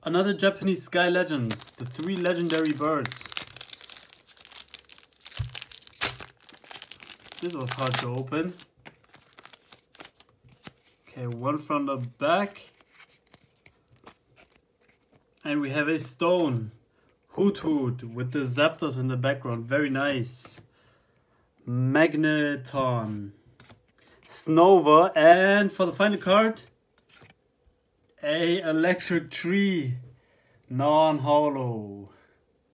Another Japanese Sky Legends, the 3 legendary birds. This was hard to open. Okay, one from the back. And we have a stone. Hoot Hoot with the Zapdos in the background. Very nice. Magneton. Snover. And for the final card, a electric tree. Non-holo.